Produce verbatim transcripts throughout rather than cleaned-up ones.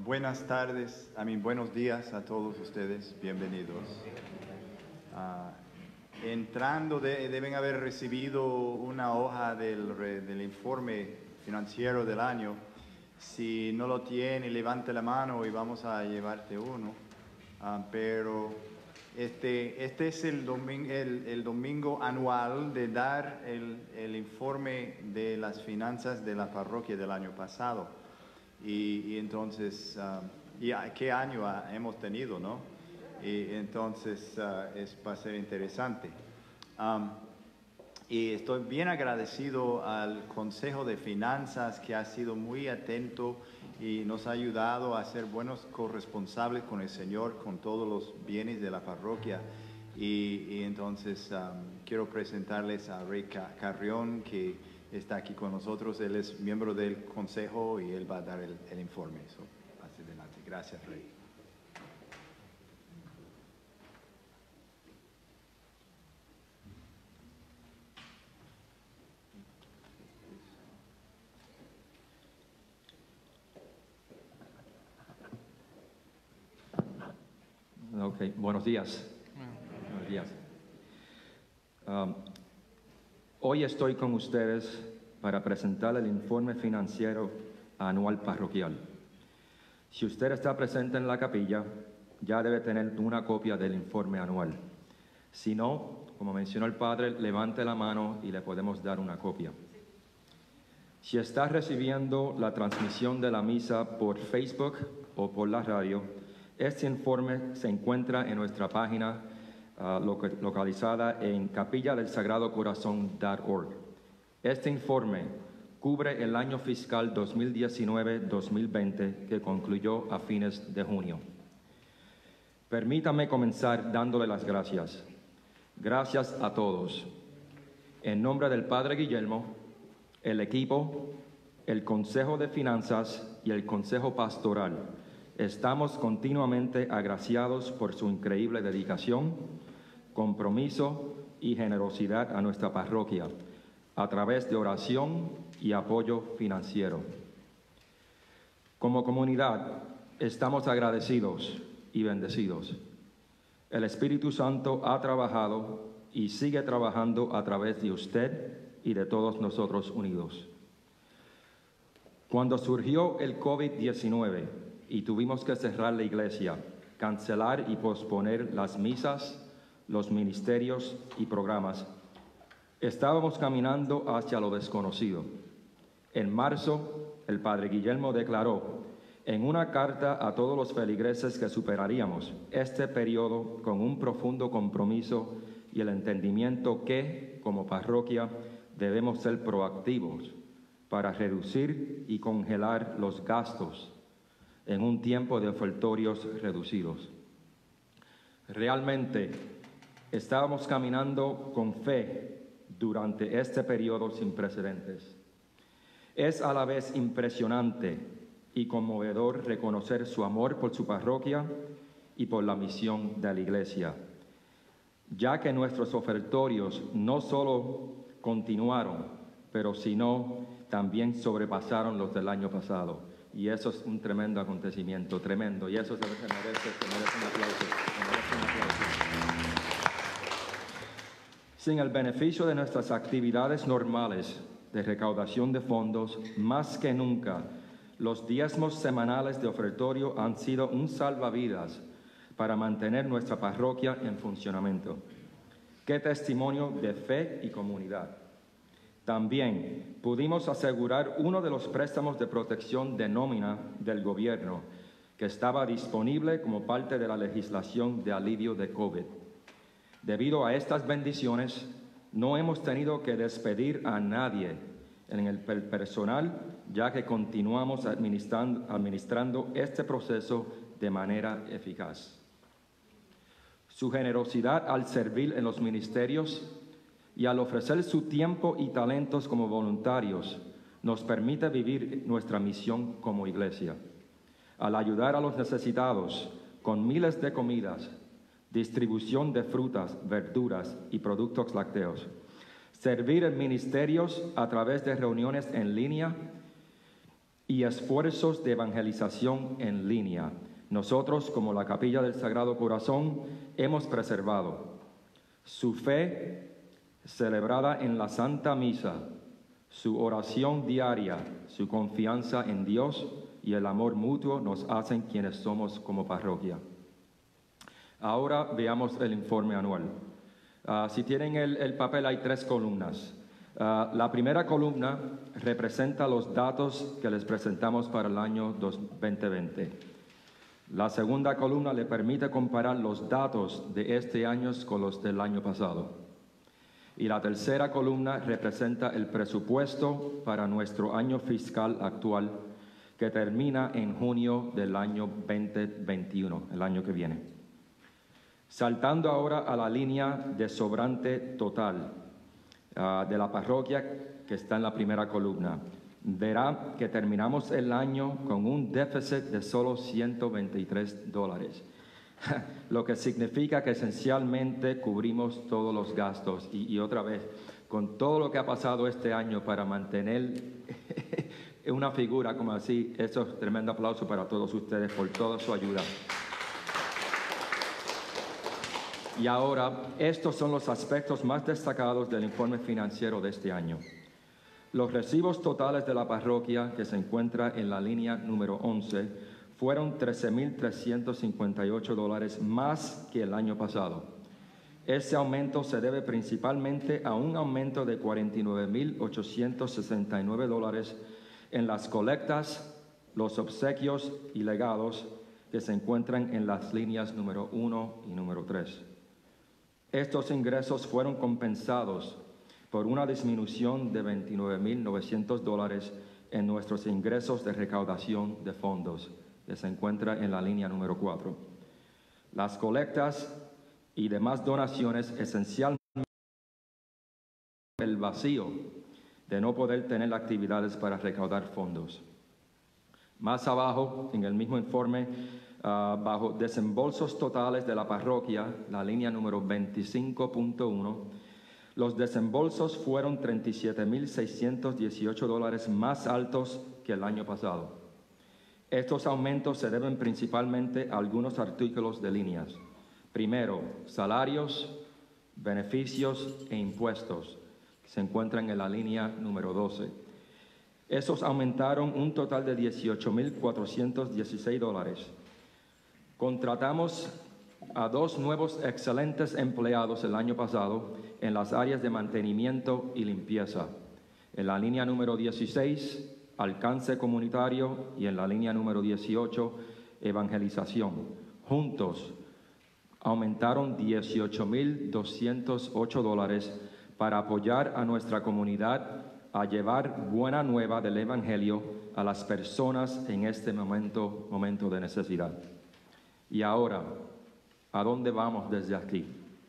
buenas tardes, a mí buenos días a todos ustedes, bienvenidos. Uh, entrando, de, deben haber recibido una hoja del, del informe financiero del año. Si no lo tiene, levante la mano y vamos a llevarte uno. Uh, pero este, este es el domingo, el, el domingo anual de dar el, el informe de las finanzas de la parroquia del año pasado. Y, y entonces, uh, y qué año ha, hemos tenido, ¿no? Y entonces uh, es, va a ser interesante. Um, y estoy bien agradecido al Consejo de Finanzas que ha sido muy atento y nos ha ayudado a ser buenos corresponsables con el Señor, con todos los bienes de la parroquia. Y, y entonces um, quiero presentarles a Rey Carrión, que está aquí con nosotros. Él es miembro del consejo y él va a dar el, el informe. So, hacia adelante. Gracias, Rey. Okay, buenos días. Buenos días. Um, Hoy estoy con ustedes para presentar el informe financiero anual parroquial. Si usted está presente en la capilla, ya debe tener una copia del informe anual. Si no, como mencionó el padre, levante la mano y le podemos dar una copia. Si está recibiendo la transmisión de la misa por Facebook o por la radio, este informe se encuentra en nuestra página Uh, localizada en capilla del sagrado corazón punto org. Este informe cubre el año fiscal dos mil diecinueve dos mil veinte que concluyó a fines de junio. Permítame comenzar dándole las gracias. Gracias a todos. En nombre del Padre Guillermo, el equipo, el Consejo de Finanzas y el Consejo Pastoral, estamos continuamente agraciados por su increíble dedicación, compromiso y generosidad a nuestra parroquia, a través de oración y apoyo financiero. Como comunidad, estamos agradecidos y bendecidos. El Espíritu Santo ha trabajado y sigue trabajando a través de usted y de todos nosotros unidos. Cuando surgió el COVID diecinueve y tuvimos que cerrar la iglesia, cancelar y posponer las misas, los ministerios y programas, estábamos caminando hacia lo desconocido. En marzo, el padre Guillermo declaró en una carta a todos los feligreses que superaríamos este periodo con un profundo compromiso y el entendimiento que, como parroquia, debemos ser proactivos para reducir y congelar los gastos en un tiempo de ofertorios reducidos. Realmente, estábamos caminando con fe durante este periodo sin precedentes. Es a la vez impresionante y conmovedor reconocer su amor por su parroquia y por la misión de la Iglesia, ya que nuestros ofertorios no solo continuaron, pero sino también sobrepasaron los del año pasado. Y eso es un tremendo acontecimiento, tremendo. Y eso se merece, se merece un aplauso. Se merece un aplauso. Sin el beneficio de nuestras actividades normales de recaudación de fondos, más que nunca, los diezmos semanales de ofertorio han sido un salvavidas para mantener nuestra parroquia en funcionamiento. ¡Qué testimonio de fe y comunidad! También pudimos asegurar uno de los préstamos de protección de nómina del gobierno que estaba disponible como parte de la legislación de alivio de COVID. Debido a estas bendiciones, no hemos tenido que despedir a nadie en el personal, ya que continuamos administrando, administrando este proceso de manera eficaz. Su generosidad al servir en los ministerios y al ofrecer su tiempo y talentos como voluntarios nos permite vivir nuestra misión como iglesia. Al ayudar a los necesitados con miles de comidas, distribución de frutas, verduras y productos lácteos, servir en ministerios a través de reuniones en línea y esfuerzos de evangelización en línea. Nosotros, como la Capilla del Sagrado Corazón, hemos preservado su fe celebrada en la Santa Misa, su oración diaria, su confianza en Dios y el amor mutuo nos hacen quienes somos como parroquia. Ahora veamos el informe anual. Uh, si tienen el, el papel, hay tres columnas. Uh, la primera columna representa los datos que les presentamos para el año dos mil veinte. La segunda columna le permite comparar los datos de este año con los del año pasado. Y la tercera columna representa el presupuesto para nuestro año fiscal actual, que termina en junio del año veinte veintiuno, el año que viene. Saltando ahora a la línea de sobrante total uh, de la parroquia, que está en la primera columna, verá que terminamos el año con un déficit de solo ciento veintitrés dólares, lo que significa que esencialmente cubrimos todos los gastos. Y, y otra vez, con todo lo que ha pasado este año para mantener una figura como así, eso es tremendo aplauso para todos ustedes por toda su ayuda. Y ahora, estos son los aspectos más destacados del informe financiero de este año. Los recibos totales de la parroquia, que se encuentra en la línea número once, fueron trece mil trescientos cincuenta y ocho dólares más que el año pasado. Ese aumento se debe principalmente a un aumento de cuarenta y nueve mil ochocientos sesenta y nueve dólares en las colectas, los obsequios y legados que se encuentran en las líneas número uno y número tres. Estos ingresos fueron compensados por una disminución de veintinueve mil novecientos dólares en nuestros ingresos de recaudación de fondos, que se encuentra en la línea número cuatro. Las colectas y demás donaciones esencialmente el vacío de no poder tener actividades para recaudar fondos. Más abajo, en el mismo informe, uh, bajo desembolsos totales de la parroquia, la línea número veinticinco punto uno, los desembolsos fueron treinta y siete mil seiscientos dieciocho dólares más altos que el año pasado. Estos aumentos se deben principalmente a algunos artículos de líneas. Primero, salarios, beneficios e impuestos, que se encuentran en la línea número doce. Esos aumentaron un total de dieciocho mil cuatrocientos dieciséis dólares. Contratamos a dos nuevos excelentes empleados el año pasado en las áreas de mantenimiento y limpieza. En la línea número dieciséis, alcance comunitario, y en la línea número dieciocho, evangelización. Juntos aumentaron dieciocho mil doscientos ocho dólares para apoyar a nuestra comunidad a llevar buena nueva del Evangelio a las personas en este momento, momento de necesidad. Y ahora, ¿a dónde vamos desde aquí?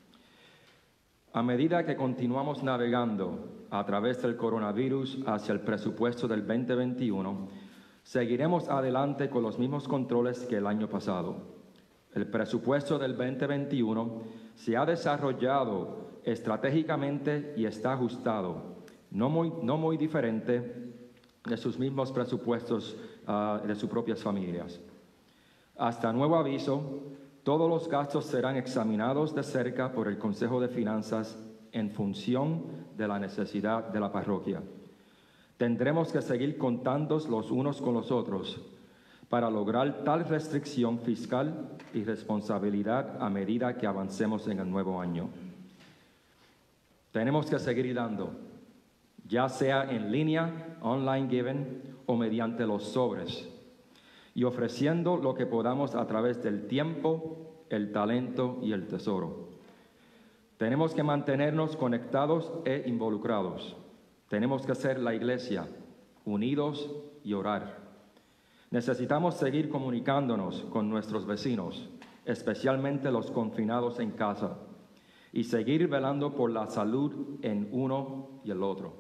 A medida que continuamos navegando a través del coronavirus hacia el presupuesto del veinte veintiuno, seguiremos adelante con los mismos controles que el año pasado. El presupuesto del veinte veintiuno se ha desarrollado estratégicamente y está ajustado, no muy, no muy diferente de sus mismos presupuestos uh, de sus propias familias. Hasta nuevo aviso, todos los gastos serán examinados de cerca por el Consejo de Finanzas en función de la necesidad de la parroquia. Tendremos que seguir contando los unos con los otros para lograr tal restricción fiscal y responsabilidad a medida que avancemos en el nuevo año. Tenemos que seguir dando, ya sea en línea, online giving o mediante los sobres, y ofreciendo lo que podamos a través del tiempo, el talento y el tesoro. Tenemos que mantenernos conectados e involucrados. Tenemos que ser la iglesia, unidos y orar. Necesitamos seguir comunicándonos con nuestros vecinos, especialmente los confinados en casa, y seguir velando por la salud en uno y el otro.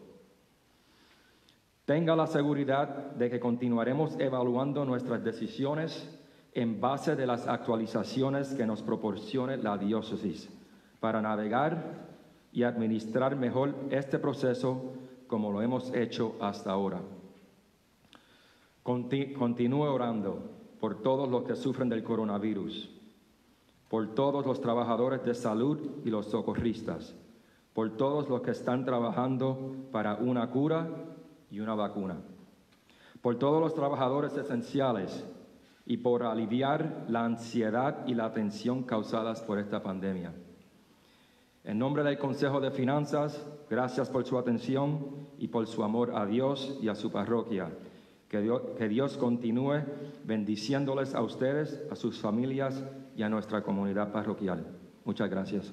Tenga la seguridad de que continuaremos evaluando nuestras decisiones en base de las actualizaciones que nos proporcione la diócesis para navegar y administrar mejor este proceso como lo hemos hecho hasta ahora. Conti- continúe orando por todos los que sufren del coronavirus, por todos los trabajadores de salud y los socorristas, por todos los que están trabajando para una cura y una vacuna, por todos los trabajadores esenciales y por aliviar la ansiedad y la tensión causadas por esta pandemia. En nombre del Consejo de Finanzas, gracias por su atención y por su amor a Dios y a su parroquia. Que Dios, que Dios continúe bendiciéndoles a ustedes, a sus familias y a nuestra comunidad parroquial. Muchas gracias.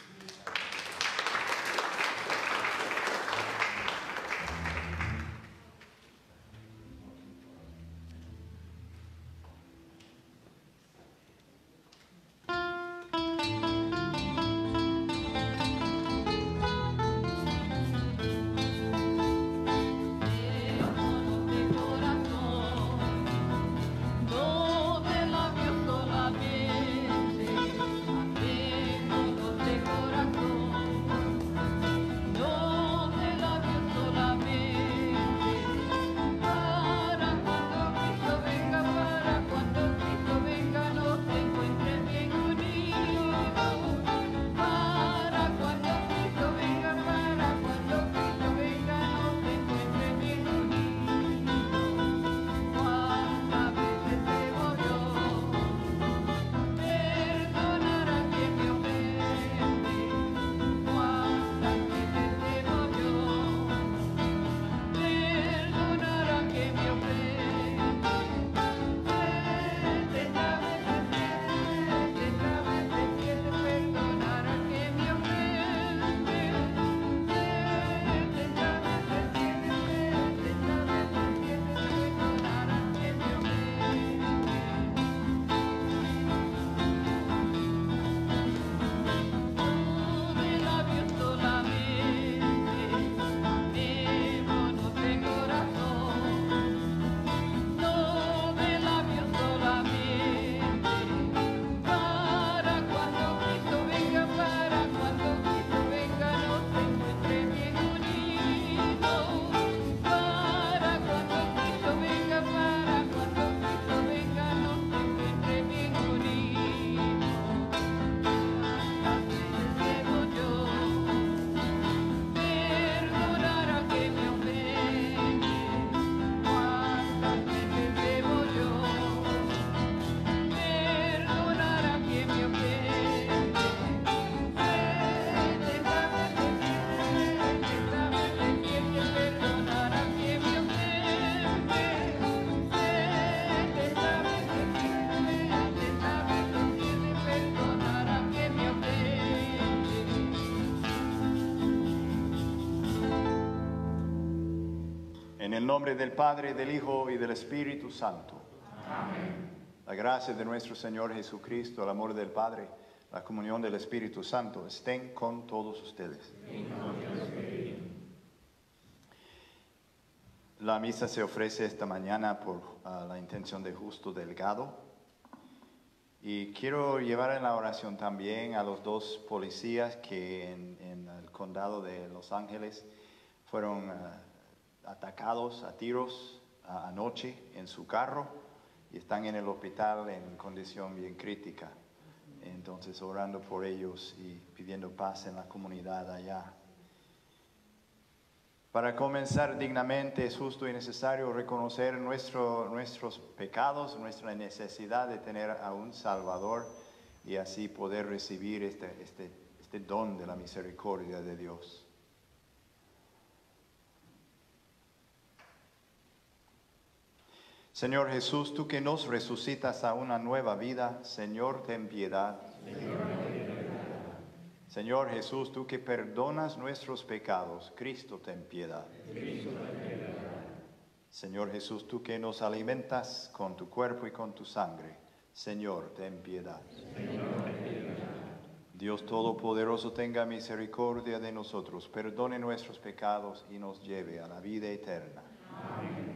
En el nombre del Padre, del Hijo y del Espíritu Santo. Amén. La gracia de nuestro Señor Jesucristo, el amor del Padre, la comunión del Espíritu Santo estén con todos ustedes. La misa se ofrece esta mañana por uh, la intención de Justo Delgado. Y quiero llevar en la oración también a los dos policías que en, en el condado de Los Ángeles fueron uh, atacados a tiros uh, anoche en su carro y están en el hospital en condición bien crítica. Entonces orando por ellos y pidiendo paz en la comunidad allá. Para comenzar dignamente es justo y necesario reconocer nuestro, nuestros pecados, nuestra necesidad de tener a un Salvador y así poder recibir este, este, este don de la misericordia de Dios. Señor Jesús, tú que nos resucitas a una nueva vida, Señor, ten piedad. Señor, ten piedad. Señor Jesús, tú que perdonas nuestros pecados, Cristo, ten piedad. Cristo, ten piedad. Señor Jesús, tú que nos alimentas con tu cuerpo y con tu sangre, Señor, ten piedad. Señor, ten piedad. Dios Todopoderoso, tenga misericordia de nosotros, perdone nuestros pecados y nos lleve a la vida eterna. Amén.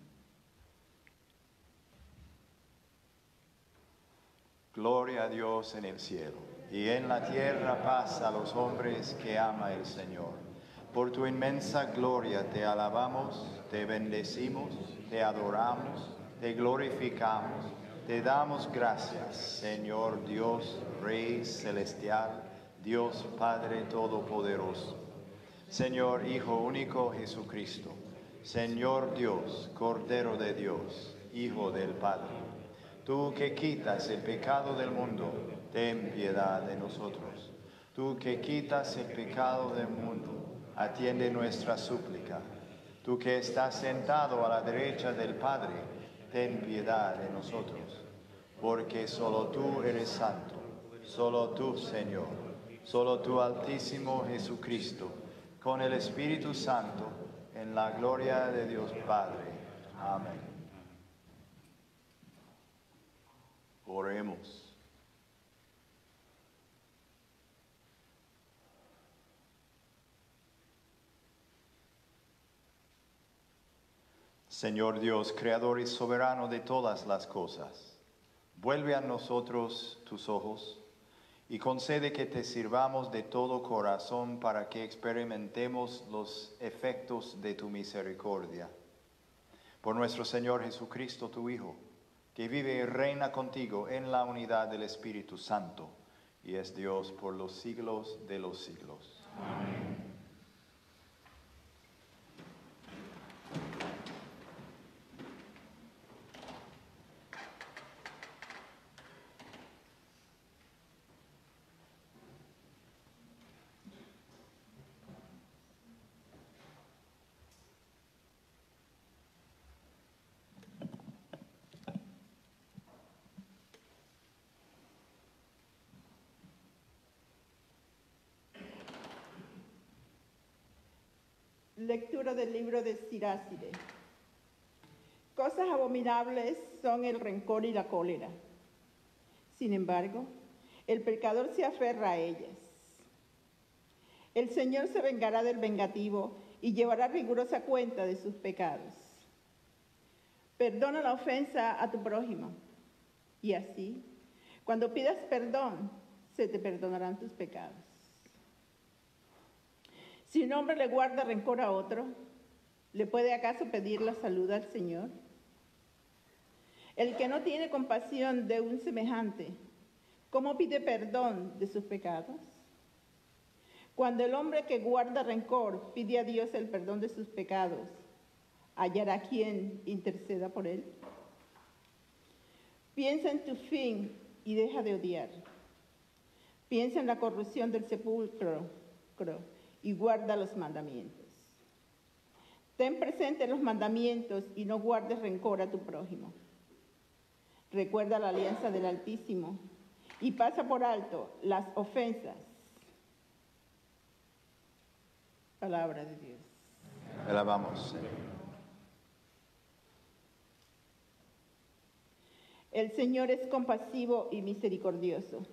Gloria a Dios en el cielo, y en la tierra paz a los hombres que ama el Señor. Por tu inmensa gloria te alabamos, te bendecimos, te adoramos, te glorificamos, te damos gracias, Señor Dios, Rey celestial, Dios Padre Todopoderoso. Señor Hijo único Jesucristo, Señor Dios, Cordero de Dios, Hijo del Padre. Tú que quitas el pecado del mundo, ten piedad de nosotros. Tú que quitas el pecado del mundo, atiende nuestra súplica. Tú que estás sentado a la derecha del Padre, ten piedad de nosotros. Porque solo tú eres santo, solo tú, Señor, solo tú, Altísimo Jesucristo, con el Espíritu Santo, en la gloria de Dios Padre. Amén. Oremos. Señor Dios, creador y soberano de todas las cosas, vuelve a nosotros tus ojos y concede que te sirvamos de todo corazón para que experimentemos los efectos de tu misericordia. Por nuestro Señor Jesucristo, tu Hijo, que vive y reina contigo en la unidad del Espíritu Santo, y es Dios por los siglos de los siglos. Amén. Lectura del libro de Siráside. Cosas abominables son el rencor y la cólera. Sin embargo, el pecador se aferra a ellas. El Señor se vengará del vengativo y llevará rigurosa cuenta de sus pecados. Perdona la ofensa a tu prójimo, y así, cuando pidas perdón, se te perdonarán tus pecados. Si un hombre le guarda rencor a otro, ¿le puede acaso pedir la salud al Señor? El que no tiene compasión de un semejante, ¿cómo pide perdón de sus pecados? Cuando el hombre que guarda rencor pide a Dios el perdón de sus pecados, ¿hallará quien interceda por él? Piensa en tu fin y deja de odiar. Piensa en la corrupción del sepulcro y guarda los mandamientos. Ten presente los mandamientos y no guardes rencor a tu prójimo. Recuerda la alianza del Altísimo y pasa por alto las ofensas. Palabra de Dios. Alabamos, Señor. El Señor es compasivo y misericordioso.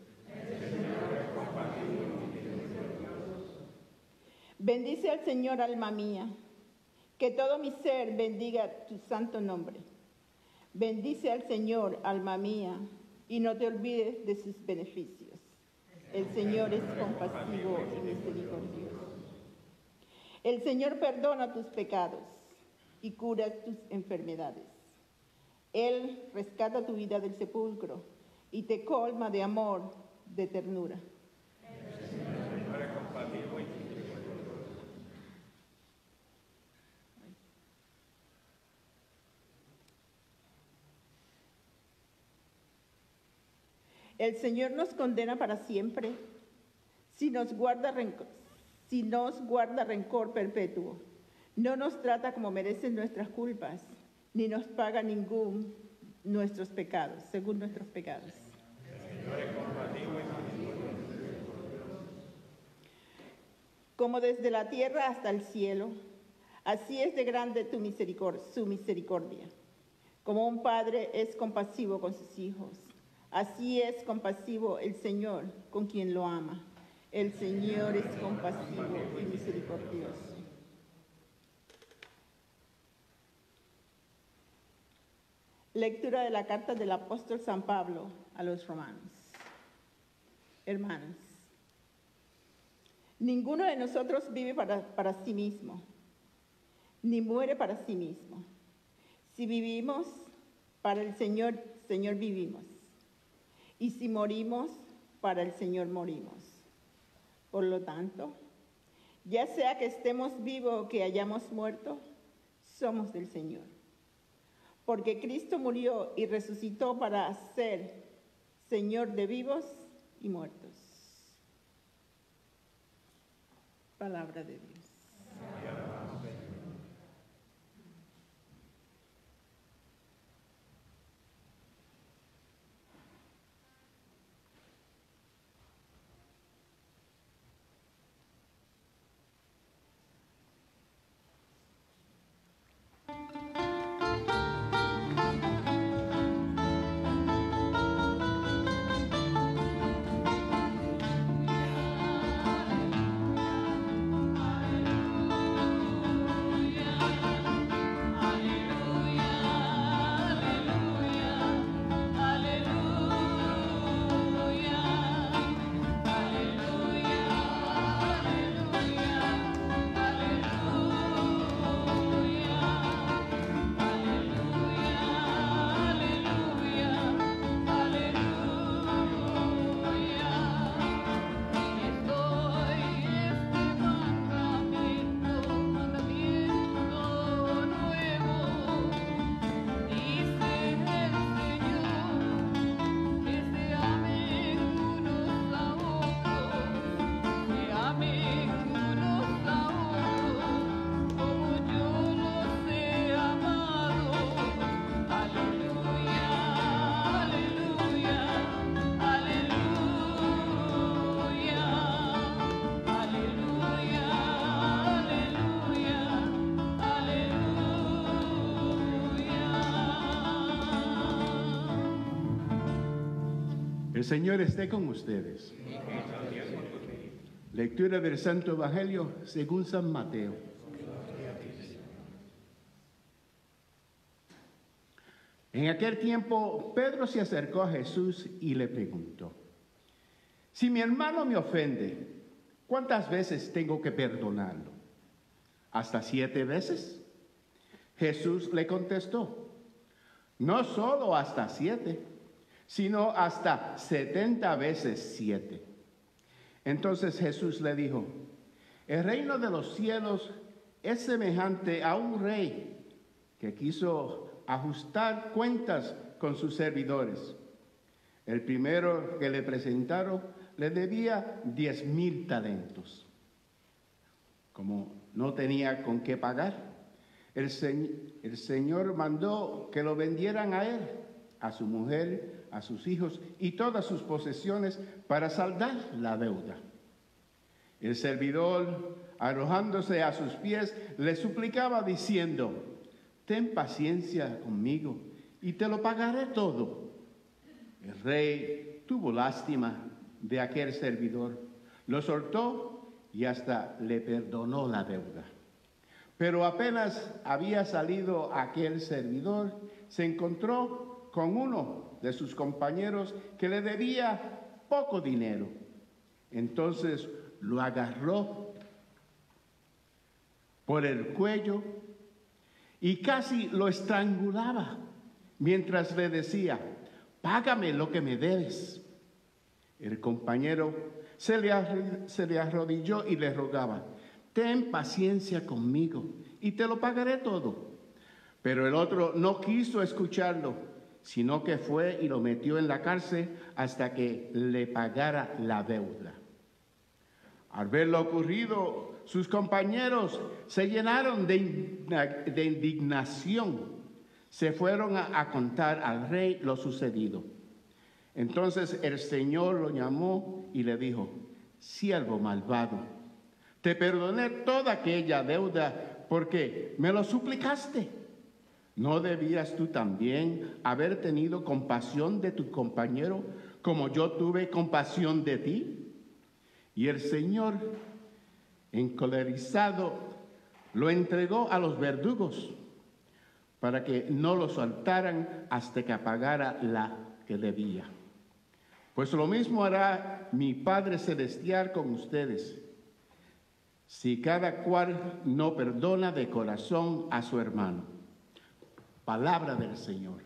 Bendice al Señor, alma mía, que todo mi ser bendiga tu santo nombre. Bendice al Señor, alma mía, y no te olvides de sus beneficios. El Señor es compasivo y misericordioso. El Señor perdona tus pecados y cura tus enfermedades. Él rescata tu vida del sepulcro y te colma de amor, de ternura. El Señor es compasivo y misericordioso. El Señor nos condena para siempre si nos guarda rencor, si nos guarda rencor perpetuo. No nos trata como merecen nuestras culpas, ni nos paga ningún nuestros pecados, según nuestros pecados. El Señor es compasivo y misericordioso. Como desde la tierra hasta el cielo, así es de grande tu misericordia, su misericordia. Como un padre es compasivo con sus hijos, así es compasivo el Señor con quien lo ama. El Señor es compasivo y misericordioso. Lectura de la carta del apóstol San Pablo a los romanos. Hermanos, Ninguno de nosotros vive para, para sí mismo, ni muere para sí mismo. Si vivimos, para el Señor, Señor vivimos. Y si morimos, para el Señor morimos. Por lo tanto, ya sea que estemos vivos o que hayamos muerto, somos del Señor. Porque Cristo murió y resucitó para ser Señor de vivos y muertos. Palabra de Dios. El Señor esté con ustedes. Lectura del Santo Evangelio según San Mateo. En aquel tiempo, Pedro se acercó a Jesús y le preguntó: si mi hermano me ofende, ¿cuántas veces tengo que perdonarlo? ¿Hasta siete veces? Jesús le contestó: no solo hasta siete, sino hasta setenta veces siete. Entonces Jesús le dijo: el reino de los cielos es semejante a un rey que quiso ajustar cuentas con sus servidores. El primero que le presentaron le debía diez mil talentos. Como no tenía con qué pagar, el, se- el Señor mandó que lo vendieran a él, a su mujer, a sus hijos y todas sus posesiones para saldar la deuda. El servidor, arrojándose a sus pies, le suplicaba diciendo: ten paciencia conmigo y te lo pagaré todo. El rey tuvo lástima de aquel servidor, lo soltó y hasta le perdonó la deuda. Pero apenas había salido aquel servidor, se encontró con uno de sus compañeros que le debía poco dinero. Entonces lo agarró por el cuello y casi lo estrangulaba mientras le decía: págame lo que me debes. El compañero se le, arri- se le arrodilló y le rogaba: ten paciencia conmigo y te lo pagaré todo. Pero el otro no quiso escucharlo, sino que fue y lo metió en la cárcel hasta que le pagara la deuda. Al ver lo ocurrido, sus compañeros se llenaron de, indigna- de indignación. Se fueron a, a contar al rey lo sucedido. Entonces el Señor lo llamó y le dijo: siervo malvado, te perdoné toda aquella deuda porque me lo suplicaste. ¿No debías tú también haber tenido compasión de tu compañero como yo tuve compasión de ti? Y el Señor, encolerizado, lo entregó a los verdugos para que no lo soltaran hasta que pagara la que debía. Pues lo mismo hará mi Padre Celestial con ustedes, si cada cual no perdona de corazón a su hermano. Palabra del Señor.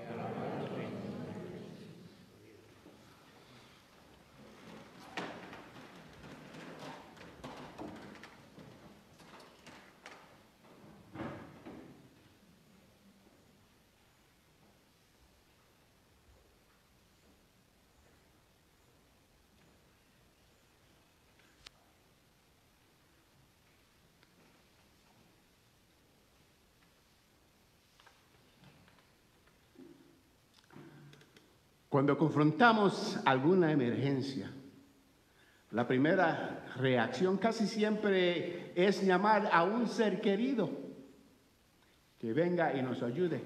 Cuando confrontamos alguna emergencia, la primera reacción casi siempre es llamar a un ser querido que venga y nos ayude.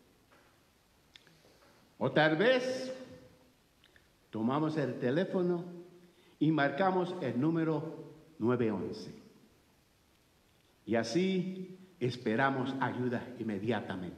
O tal vez tomamos el teléfono y marcamos el número nueve once. Y así esperamos ayuda inmediatamente.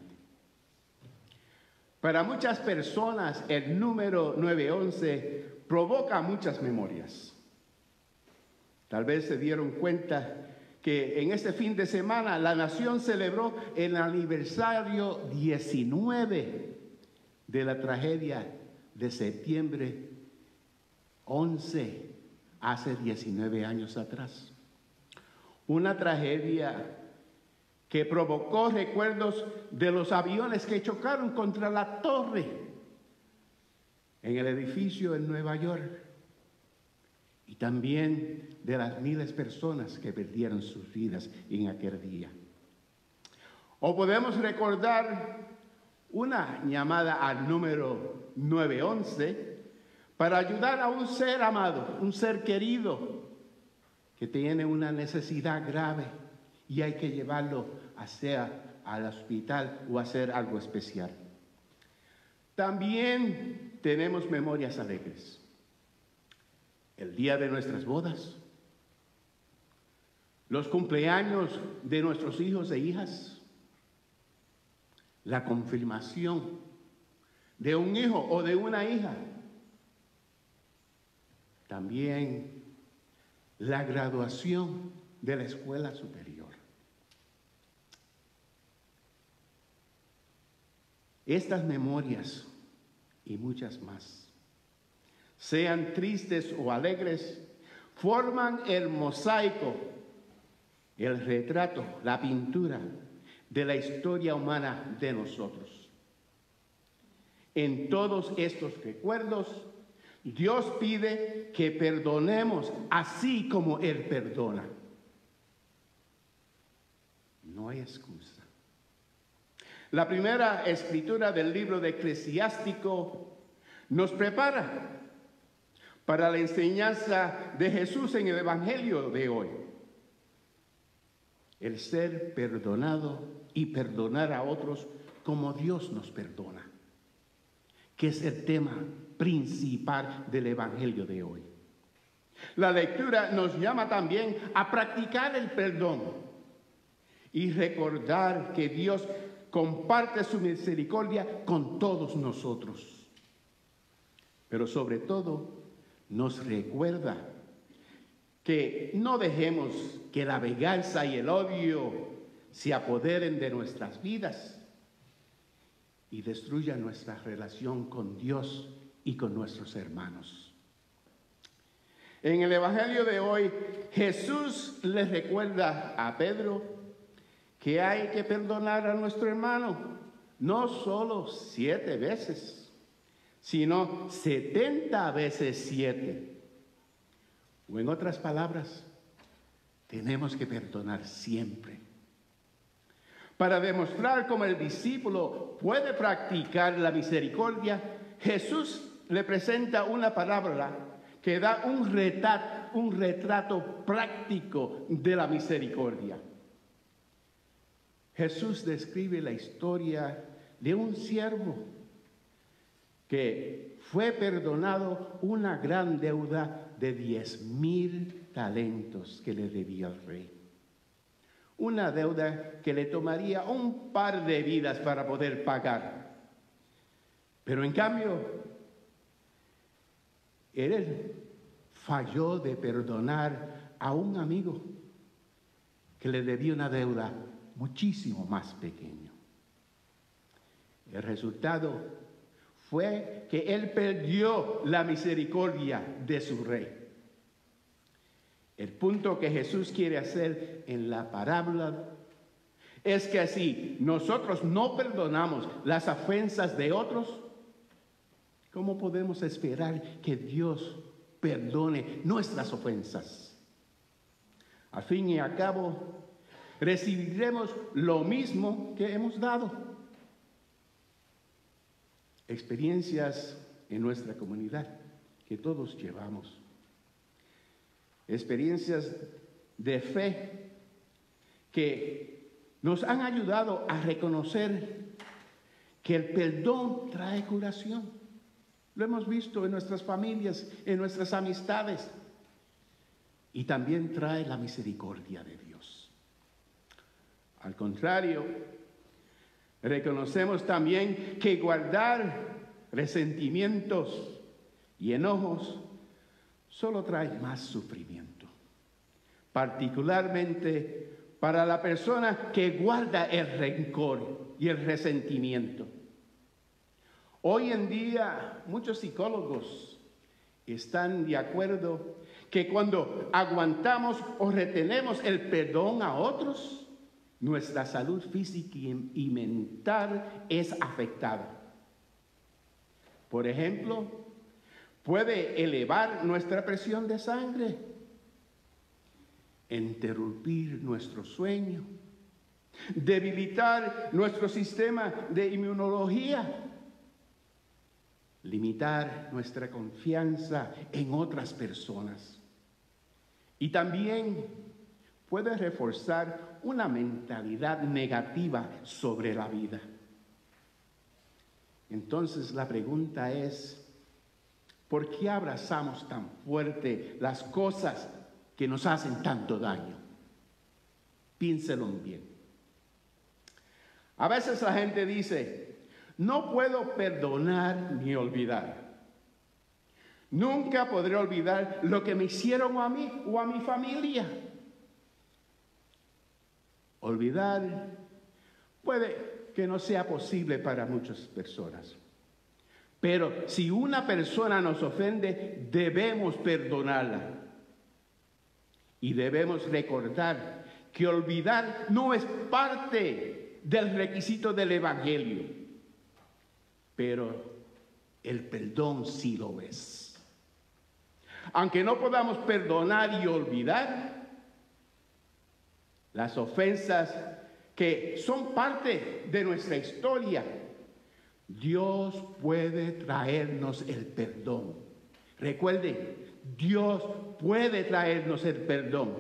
Para muchas personas, el número nueve once provoca muchas memorias. Tal vez se dieron cuenta que en este fin de semana la nación celebró el aniversario diecinueve de la tragedia de septiembre once, hace diecinueve años atrás. Una tragedia que provocó recuerdos de los aviones que chocaron contra la torre en el edificio en Nueva York, y también de las miles de personas que perdieron sus vidas en aquel día. O podemos recordar una llamada al número nueve once para ayudar a un ser amado, un ser querido que tiene una necesidad grave y hay que llevarlo sea al hospital o hacer algo especial. También tenemos memorias alegres. El día de nuestras bodas, los cumpleaños de nuestros hijos e hijas, la confirmación de un hijo o de una hija, también la graduación de la escuela superior. Estas memorias y muchas más, sean tristes o alegres, forman el mosaico, el retrato, la pintura de la historia humana de nosotros. En todos estos recuerdos, Dios pide que perdonemos así como Él perdona. No hay excusa. La primera escritura del libro de Eclesiástico nos prepara para la enseñanza de Jesús en el Evangelio de hoy. El ser perdonado y perdonar a otros como Dios nos perdona, que es el tema principal del Evangelio de hoy. La lectura nos llama también a practicar el perdón y recordar que Dios comparte su misericordia con todos nosotros. Pero sobre todo, nos recuerda que no dejemos que la venganza y el odio se apoderen de nuestras vidas y destruyan nuestra relación con Dios y con nuestros hermanos. En el Evangelio de hoy, Jesús les recuerda a Pedro que hay que perdonar a nuestro hermano, no solo siete veces, sino setenta veces siete. O en otras palabras, tenemos que perdonar siempre. Para demostrar cómo el discípulo puede practicar la misericordia, Jesús le presenta una parábola que da un retrato, un retrato práctico de la misericordia. Jesús describe la historia de un siervo que fue perdonado una gran deuda de diez mil talentos que le debía al rey. Una deuda que le tomaría un par de vidas para poder pagar. Pero en cambio, él falló de perdonar a un amigo que le debía una deuda muchísimo más pequeña. El resultado fue que él perdió la misericordia de su rey. El punto que Jesús quiere hacer en la parábola es que si nosotros no perdonamos las ofensas de otros, ¿cómo podemos esperar que Dios perdone nuestras ofensas? Al fin y al cabo, recibiremos lo mismo que hemos dado. Experiencias en nuestra comunidad que todos llevamos. Experiencias de fe que nos han ayudado a reconocer que el perdón trae curación. Lo hemos visto en nuestras familias, en nuestras amistades. Y también trae la misericordia de Dios. Al contrario, reconocemos también que guardar resentimientos y enojos solo trae más sufrimiento, particularmente para la persona que guarda el rencor y el resentimiento. Hoy en día, muchos psicólogos están de acuerdo que cuando aguantamos o retenemos el perdón a otros, nuestra salud física y mental es afectada. Por ejemplo, puede elevar nuestra presión de sangre, interrumpir nuestro sueño, debilitar nuestro sistema de inmunología, limitar nuestra confianza en otras personas y también puede reforzar una mentalidad negativa sobre la vida. Entonces la pregunta es, ¿por qué abrazamos tan fuerte las cosas que nos hacen tanto daño? Piénselo bien. A veces la gente dice, no puedo perdonar ni olvidar. Nunca podré olvidar lo que me hicieron a mí o a mi familia. Olvidar puede que no sea posible para muchas personas. Pero si una persona nos ofende, debemos perdonarla. Y debemos recordar que olvidar no es parte del requisito del Evangelio. Pero el perdón sí lo es. Aunque no podamos perdonar y olvidar, las ofensas que son parte de nuestra historia, Dios puede traernos el perdón. Recuerden, Dios puede traernos el perdón.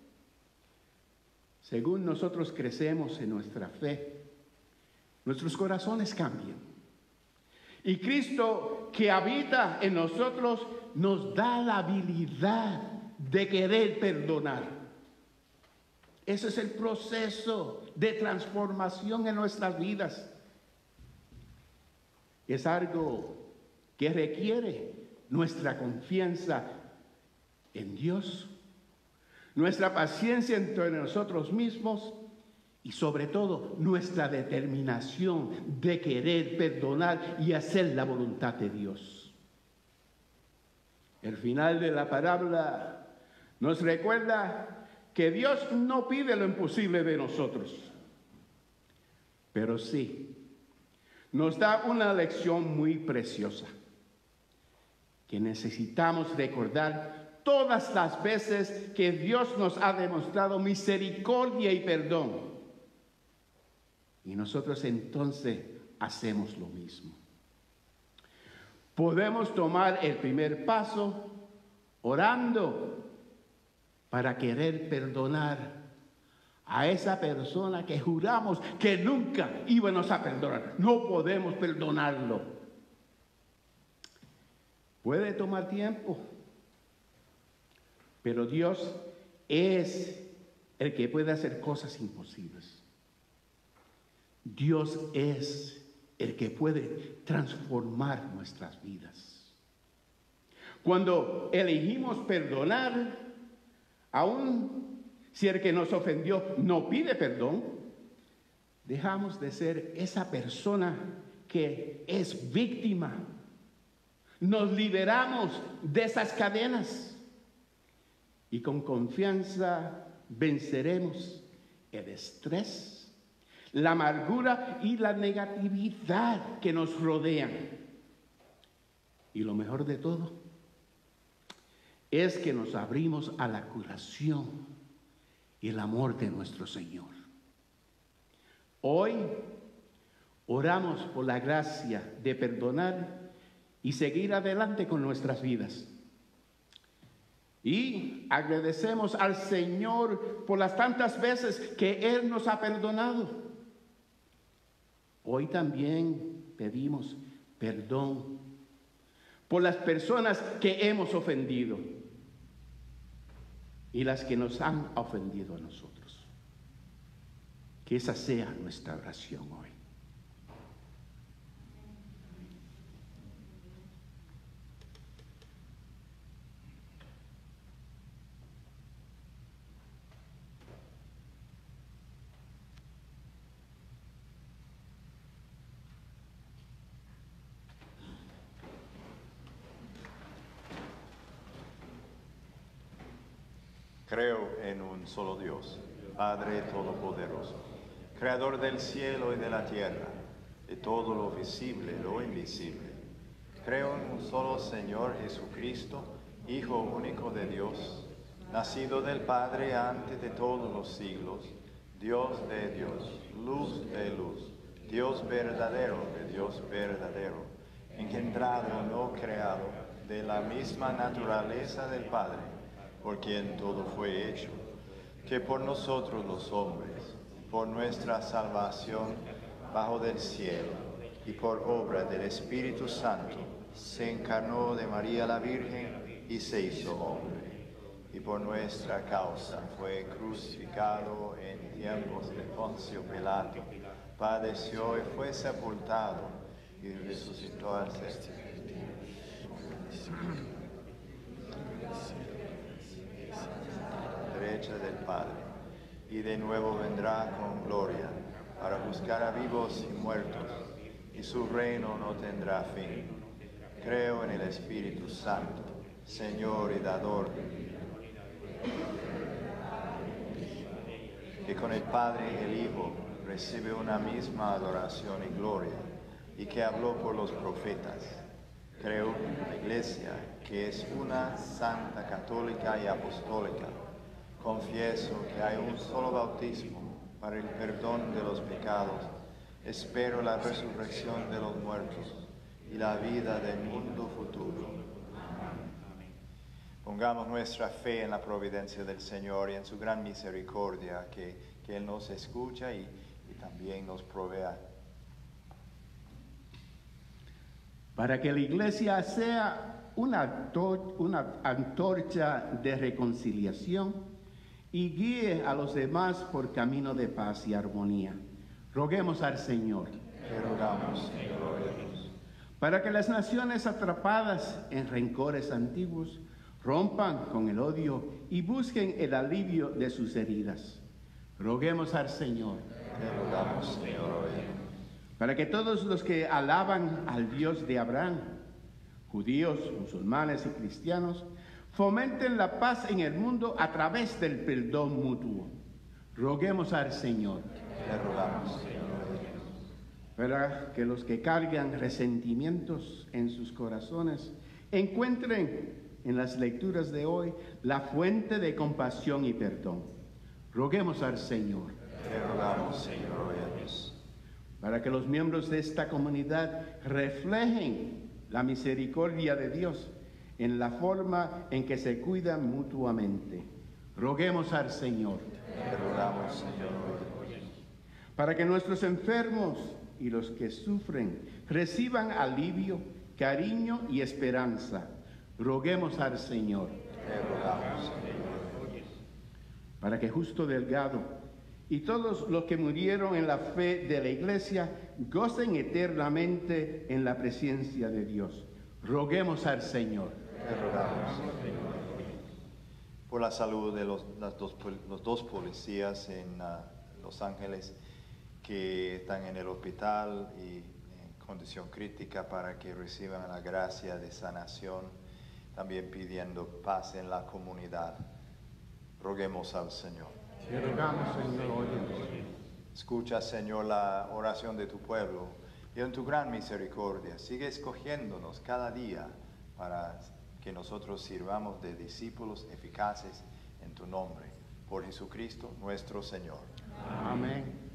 Según nosotros crecemos en nuestra fe, nuestros corazones cambian. Y Cristo que habita en nosotros nos da la habilidad de querer perdonar. Ese es el proceso de transformación en nuestras vidas. Es algo que requiere nuestra confianza en Dios, nuestra paciencia entre nosotros mismos y sobre todo nuestra determinación de querer perdonar y hacer la voluntad de Dios. El final de la parábola nos recuerda que Dios no pide lo imposible de nosotros, pero sí nos da una lección muy preciosa que necesitamos recordar todas las veces que Dios nos ha demostrado misericordia y perdón. Y nosotros entonces hacemos lo mismo. Podemos tomar el primer paso orando para querer perdonar a esa persona que juramos que nunca íbamos a perdonar. No podemos perdonarlo. Puede tomar tiempo, pero Dios es el que puede hacer cosas imposibles. Dios es el que puede transformar nuestras vidas. Cuando elegimos perdonar, aún Si el que nos ofendió no pide perdón, dejamos de ser esa persona que es víctima. Nos liberamos de esas cadenas y con confianza venceremos el estrés, la amargura y la negatividad que nos rodean. Y lo mejor de todo es que nos abrimos a la curación y el amor de nuestro Señor. Hoy oramos por la gracia de perdonar y seguir adelante con nuestras vidas. Y agradecemos al Señor por las tantas veces que Él nos ha perdonado. Hoy también pedimos perdón por las personas que hemos ofendido y las que nos han ofendido a nosotros. Que esa sea nuestra oración hoy. Creo en un solo Dios, Padre Todopoderoso, Creador del cielo y de la tierra, de todo lo visible y lo invisible. Creo en un solo Señor Jesucristo, Hijo único de Dios, nacido del Padre antes de todos los siglos, Dios de Dios, luz de luz, Dios verdadero de Dios verdadero, engendrado, no creado, de la misma naturaleza del Padre, por quien todo fue hecho, que por nosotros los hombres, por nuestra salvación bajo del cielo, y por obra del Espíritu Santo, se encarnó de María la Virgen y se hizo hombre, y por nuestra causa fue crucificado en tiempos de Poncio Pilato, padeció y fue sepultado, y resucitó al tercer día. Derecha del Padre, y de nuevo vendrá con gloria para juzgar a vivos y muertos, y su reino no tendrá fin. Creo en el Espíritu Santo, Señor y Dador, que con el Padre y el Hijo recibe una misma adoración y gloria, y que habló por los profetas. Creo en la Iglesia, que es una santa, católica y apostólica. Confieso que hay un solo bautismo para el perdón de los pecados. Espero la resurrección de los muertos y la vida del mundo futuro. Pongamos nuestra fe en la providencia del Señor y en su gran misericordia, que, que Él nos escucha y, y también nos provea. Para que la iglesia sea una, una antorcha de reconciliación y guíe a los demás por camino de paz y armonía. Roguemos al Señor. Te rogamos, Señor Dios. Para que las naciones atrapadas en rencores antiguos rompan con el odio y busquen el alivio de sus heridas. Roguemos al Señor. Te rogamos, Señor Dios. Para que todos los que alaban al Dios de Abraham, judíos, musulmanes y cristianos, fomenten la paz en el mundo a través del perdón mutuo. Roguemos al Señor. Te rogamos, Señor Dios. Para que los que cargan resentimientos en sus corazones encuentren en las lecturas de hoy la fuente de compasión y perdón. Roguemos al Señor. Te rogamos, Señor Dios. Para que los miembros de esta comunidad reflejen la misericordia de Dios en la forma en que se cuidan mutuamente. Roguemos al Señor. Te rogamos, Señor Dios. Para que nuestros enfermos y los que sufren reciban alivio, cariño y esperanza. Roguemos al Señor. Te rogamos, Señor Dios. Para que Justo Delgado y todos los que murieron en la fe de la Iglesia gocen eternamente en la presencia de Dios. Roguemos al Señor. Te rogamos, Señor. por la salud de los, las dos, los dos policías en uh, Los Ángeles que están en el hospital y en condición crítica, para que reciban la gracia de sanación, también pidiendo paz en la comunidad. Roguemos al Señor. Te rogamos, Señor, óyenos. Escucha, Señor, la oración de tu pueblo y en tu gran misericordia sigue escogiéndonos cada día para que nosotros sirvamos de discípulos eficaces en tu nombre. Por Jesucristo nuestro Señor. Amén.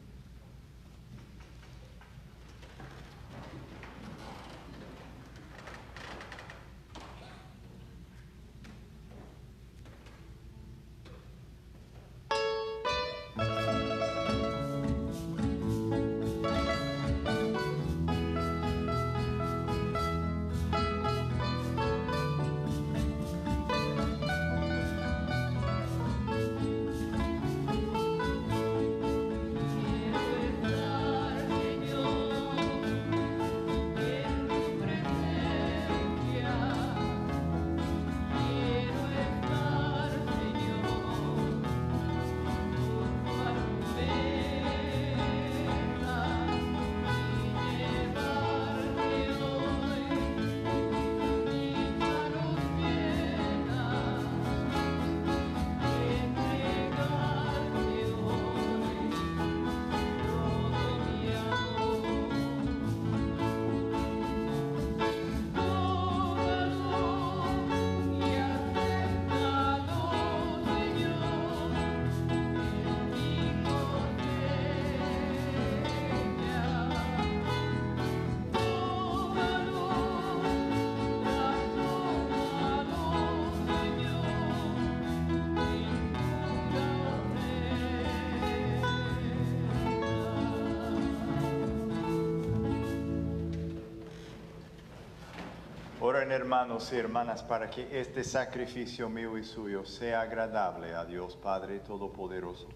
Oren, hermanos y hermanas, para que este sacrificio mío y suyo sea agradable a Dios Padre Todopoderoso.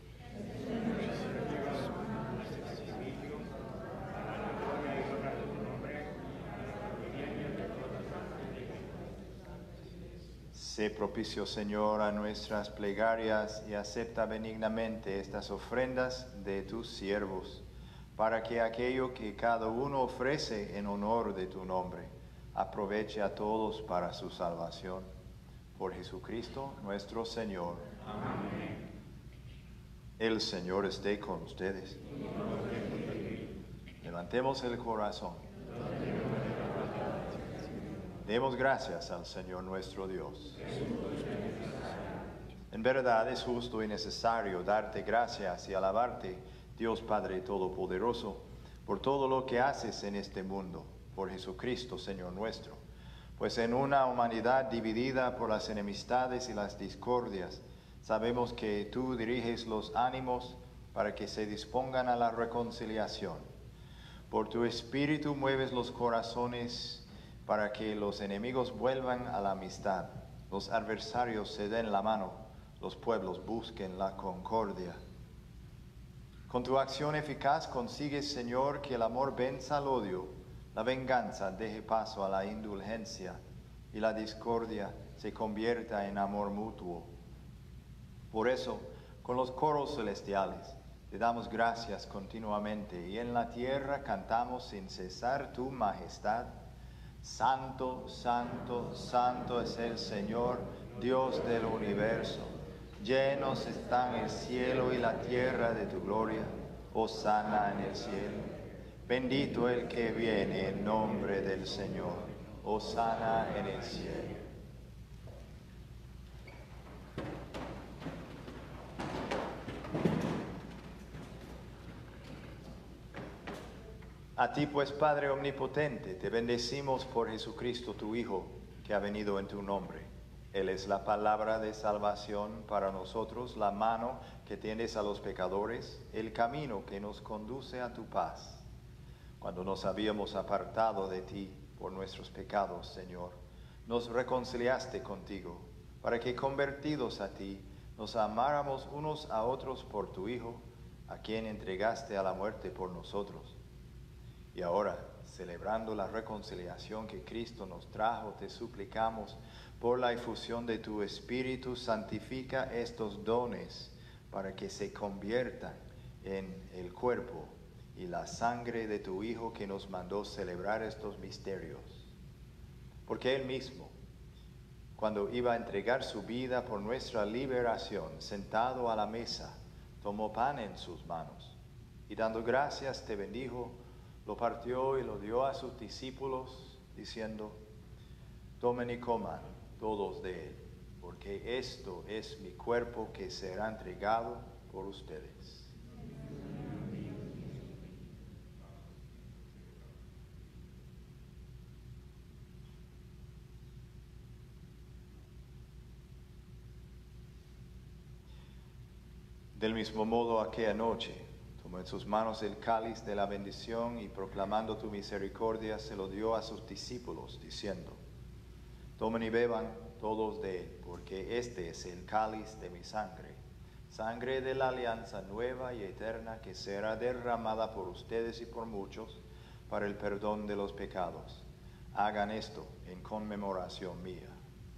Sé propicio, Señor, a nuestras plegarias y acepta benignamente estas ofrendas de tus siervos, para que aquello que cada uno ofrece en honor de tu nombre aproveche a todos para su salvación. Por Jesucristo nuestro Señor. Amén. El Señor esté con ustedes. Levantemos el corazón. Demos gracias al Señor nuestro Dios. En verdad es justo y necesario darte gracias y alabarte, Dios Padre Todopoderoso, por todo lo que haces en este mundo, por Jesucristo, Señor nuestro. Pues en una humanidad dividida por las enemistades y las discordias, sabemos que tú diriges los ánimos para que se dispongan a la reconciliación. Por tu Espíritu mueves los corazones para que los enemigos vuelvan a la amistad, los adversarios se den la mano, los pueblos busquen la concordia. Con tu acción eficaz consigues, Señor, que el amor venza al odio, la venganza deje paso a la indulgencia y la discordia se convierta en amor mutuo. Por eso, con los coros celestiales, te damos gracias continuamente y en la tierra cantamos sin cesar tu majestad. Santo, santo, santo es el Señor, Dios del universo. Llenos están el cielo y la tierra de tu gloria. Hosana en el cielo. Bendito el que viene en nombre del Señor. Hosana en el cielo. A ti pues, Padre omnipotente, te bendecimos por Jesucristo tu Hijo, que ha venido en tu nombre. Él es la palabra de salvación para nosotros, la mano que tiendes a los pecadores, el camino que nos conduce a tu paz. Cuando nos habíamos apartado de ti por nuestros pecados, Señor, nos reconciliaste contigo, para que convertidos a ti, nos amáramos unos a otros por tu Hijo, a quien entregaste a la muerte por nosotros. Y ahora, celebrando la reconciliación que Cristo nos trajo, te suplicamos, por la efusión de tu Espíritu, santifica estos dones para que se conviertan en el cuerpo y la sangre de tu Hijo que nos mandó celebrar estos misterios. Porque Él mismo, cuando iba a entregar su vida por nuestra liberación, sentado a la mesa, tomó pan en sus manos y dando gracias te bendijo, lo partió y lo dio a sus discípulos, diciendo: tomen y coman todos de él, porque esto es mi cuerpo que será entregado por ustedes. Del mismo modo, aquella noche, tomó en sus manos el cáliz de la bendición y proclamando tu misericordia, se lo dio a sus discípulos, diciendo: tomen y beban todos de él, porque este es el cáliz de mi sangre, sangre de la alianza nueva y eterna que será derramada por ustedes y por muchos para el perdón de los pecados. Hagan esto en conmemoración mía.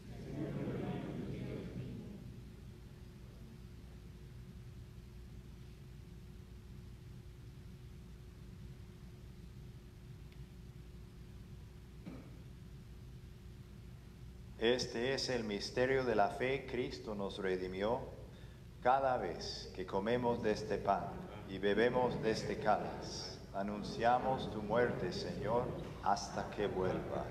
Este es el misterio de la fe. Cristo nos redimió. Cada vez que comemos de este pan y bebemos de este cáliz, anunciamos tu muerte, Señor, hasta que vuelvas.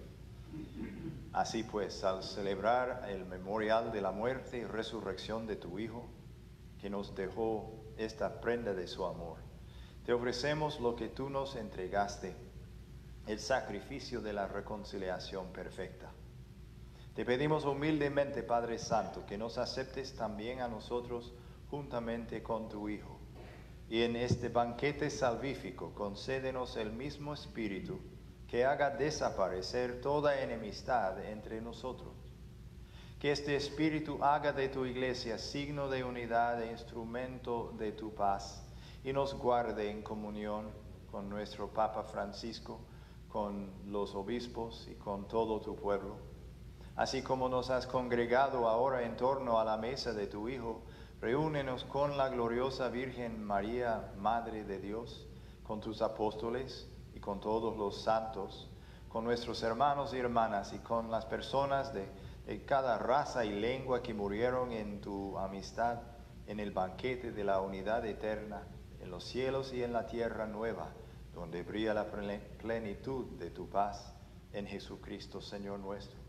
Así pues, al celebrar el memorial de la muerte y resurrección de tu Hijo, que nos dejó esta prenda de su amor, te ofrecemos lo que tú nos entregaste, el sacrificio de la reconciliación perfecta. Te pedimos humildemente, Padre Santo, que nos aceptes también a nosotros juntamente con tu Hijo. Y en este banquete salvífico concédenos el mismo Espíritu que haga desaparecer toda enemistad entre nosotros. Que este Espíritu haga de tu Iglesia signo de unidad e instrumento de tu paz y nos guarde en comunión con nuestro Papa Francisco, con los obispos y con todo tu pueblo. Así como nos has congregado ahora en torno a la mesa de tu Hijo, reúnenos con la gloriosa Virgen María, Madre de Dios, con tus apóstoles y con todos los santos, con nuestros hermanos y hermanas y con las personas de, de cada raza y lengua que murieron en tu amistad, en el banquete de la unidad eterna, en los cielos y en la tierra nueva, donde brilla la plenitud de tu paz, en Jesucristo, Señor nuestro.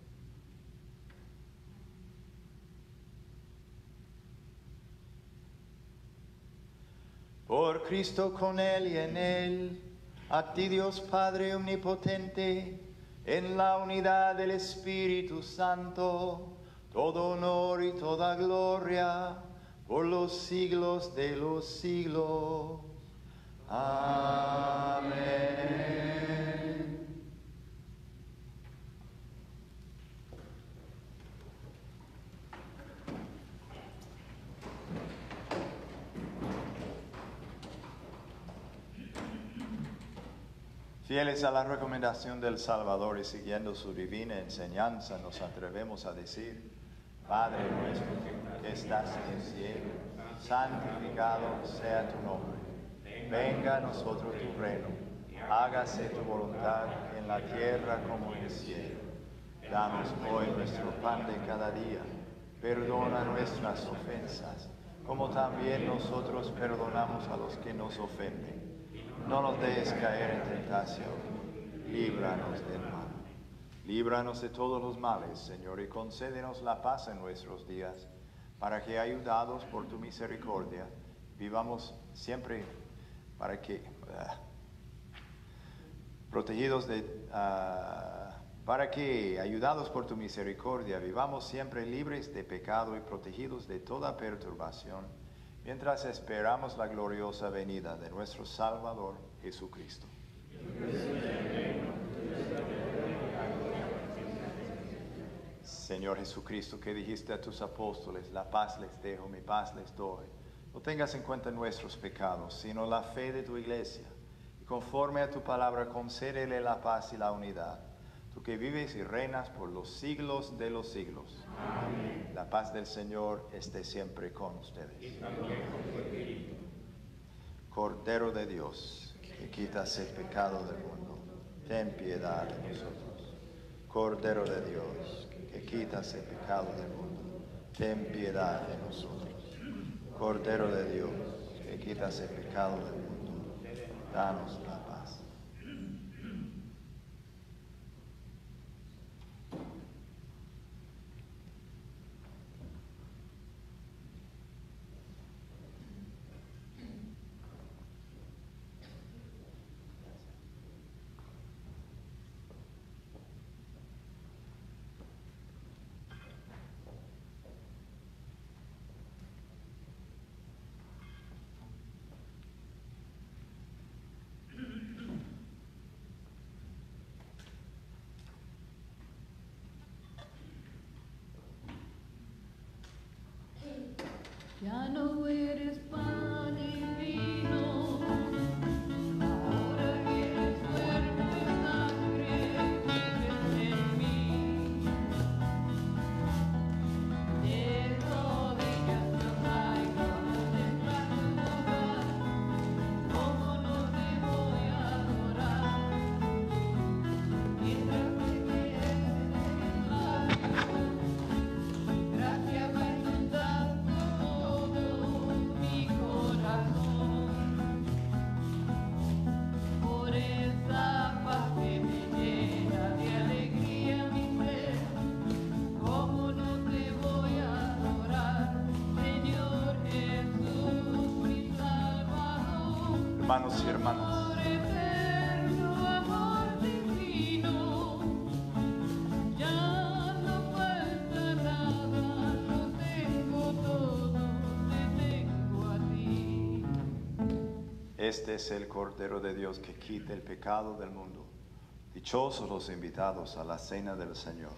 Por Cristo, con Él y en Él, a ti Dios Padre omnipotente, en la unidad del Espíritu Santo, todo honor y toda gloria, por los siglos de los siglos. Amén. Fieles a la recomendación del Salvador y siguiendo su divina enseñanza, nos atrevemos a decir: Padre nuestro que estás en el cielo, santificado sea tu nombre. Venga a nosotros tu reino. Hágase tu voluntad en la tierra como en el cielo. Danos hoy nuestro pan de cada día. Perdona nuestras ofensas, como también nosotros perdonamos a los que nos ofenden. No nos dejes caer en tentación, líbranos del mal. Líbranos de todos los males, Señor, y concédenos la paz en nuestros días, para que, ayudados por tu misericordia, vivamos siempre, para que, uh, protegidos de, uh, para que, ayudados por tu misericordia, vivamos siempre libres de pecado y protegidos de toda perturbación, mientras esperamos la gloriosa venida de nuestro Salvador Jesucristo. Señor Jesucristo, que dijiste a tus apóstoles: la paz les dejo, mi paz les doy. No tengas en cuenta nuestros pecados, sino la fe de tu iglesia. conforme a tu palabra, concédele la paz y la unidad. Tú que vives y reinas por los siglos de los siglos. Amén. La paz del Señor esté siempre con ustedes. Y también con tu espíritu. Cordero de Dios, que quitas el pecado del mundo, ten piedad de nosotros. Cordero de Dios, que quitas el pecado del mundo, ten piedad de nosotros. Cordero de Dios, que quitas el pecado del mundo, danos la paz. Ya no eres pan y vino, ahora eres cuerpo y sangre, vives en mí. De rodillas yo caigo en tu lugar, ¿cómo no te voy a adorar? Mientras me quieres en el labios, gracias va a inundar mi corazón, por esa paz que me llena de alegría mi ser, cómo no te voy a adorar, Señor Jesús, mi Salvador. Hermanos y hermanas, Por eterno amor divino, ya no falta nada, lo tengo todo, te tengo a ti. este es el Cordero de Dios que quita el pecado del mundo. Dichosos los invitados a la cena del Señor.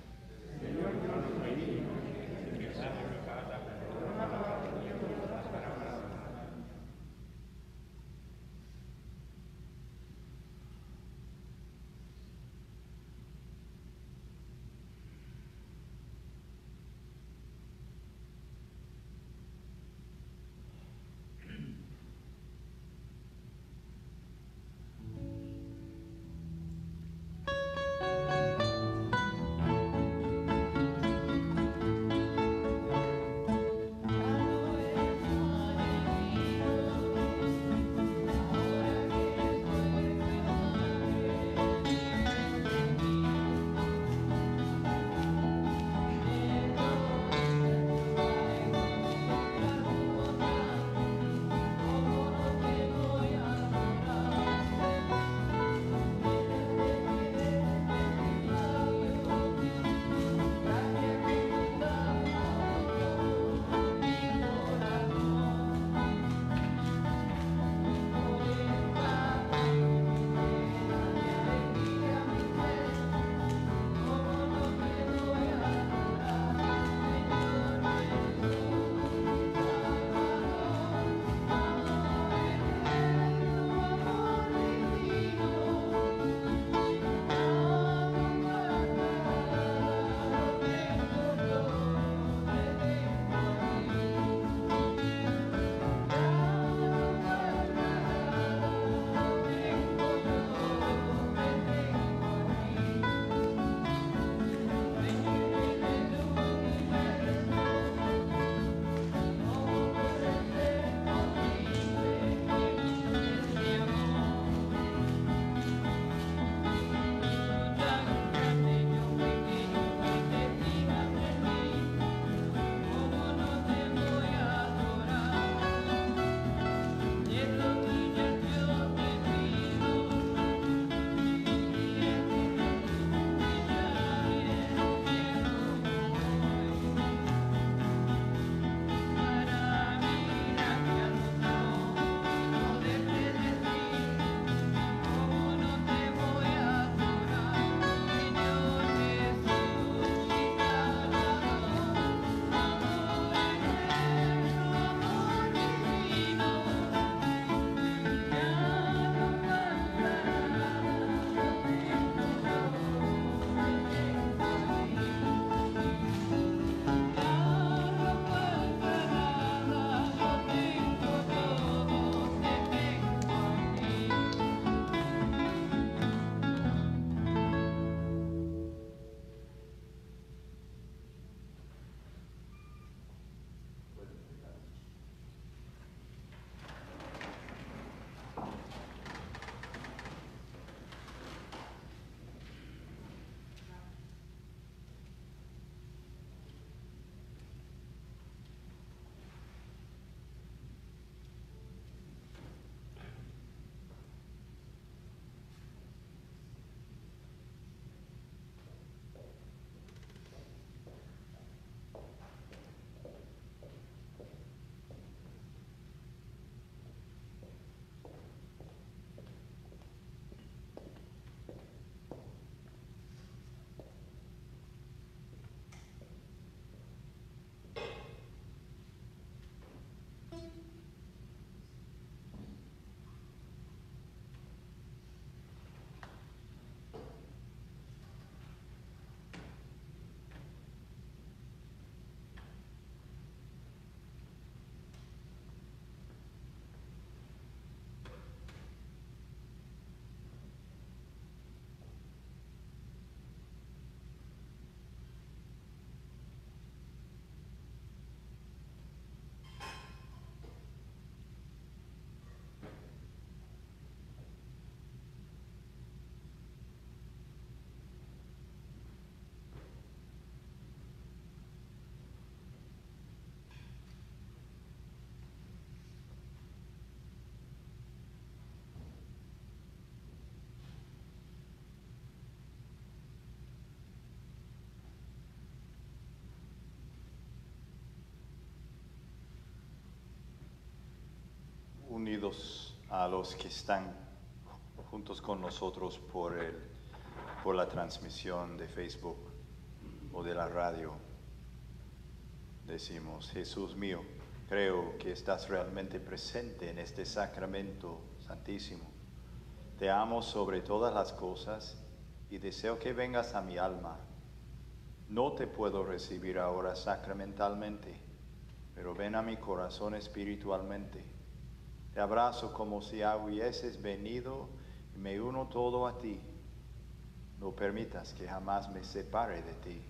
unidos a los que están juntos con nosotros por, el, por la transmisión de Facebook o de la radio. Decimos: Jesús mío, creo que estás realmente presente en este sacramento santísimo. Te amo sobre todas las cosas y deseo que vengas a mi alma. No te puedo recibir ahora sacramentalmente, pero ven a mi corazón espiritualmente. Te abrazo como si hubieses venido y me uno todo a ti. No permitas que jamás me separe de ti.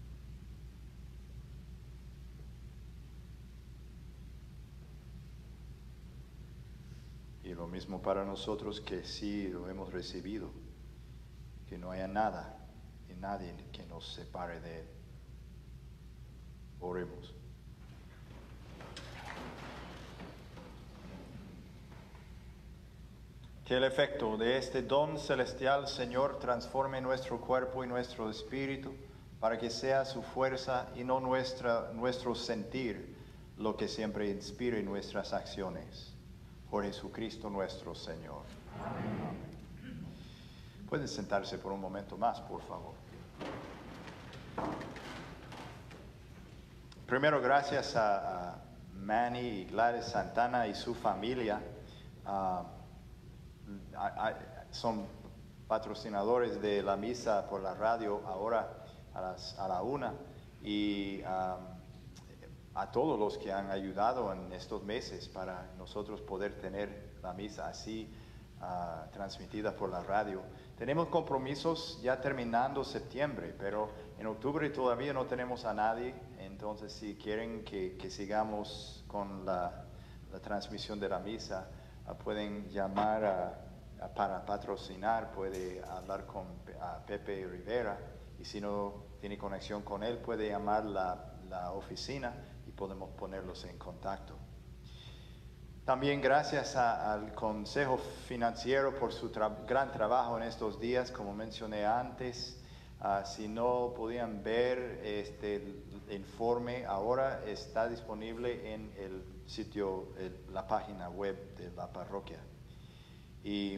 Y lo mismo para nosotros que sí lo hemos recibido, que no haya nada y nadie que nos separe de él. Oremos. Que el efecto de este don celestial, Señor, transforme nuestro cuerpo y nuestro espíritu, para que sea su fuerza y no nuestra, nuestro sentir lo que siempre inspire nuestras acciones. Por Jesucristo nuestro Señor. Amén. Pueden sentarse por un momento más, por favor. Primero, gracias a, a Manny y Gladys Santana y su familia. Uh, a, a, son patrocinadores de la misa por la radio ahora a, las, a la una. Y um, a todos los que han ayudado en estos meses para nosotros poder tener la misa así uh, transmitida por la radio. Tenemos compromisos ya terminando septiembre, pero en octubre todavía no tenemos a nadie. Entonces, si quieren que, que sigamos con la, la transmisión de la misa, uh, pueden llamar a, a, para patrocinar, puede hablar con a Pepe Rivera, y si no tiene conexión con él, puede llamar la, la oficina y podemos ponerlos en contacto. También gracias a, al Consejo Financiero por su tra gran trabajo en estos días, como mencioné antes. Uh, si no podían ver este el informe, ahora está disponible en el sitio, el, la página web de la parroquia. Y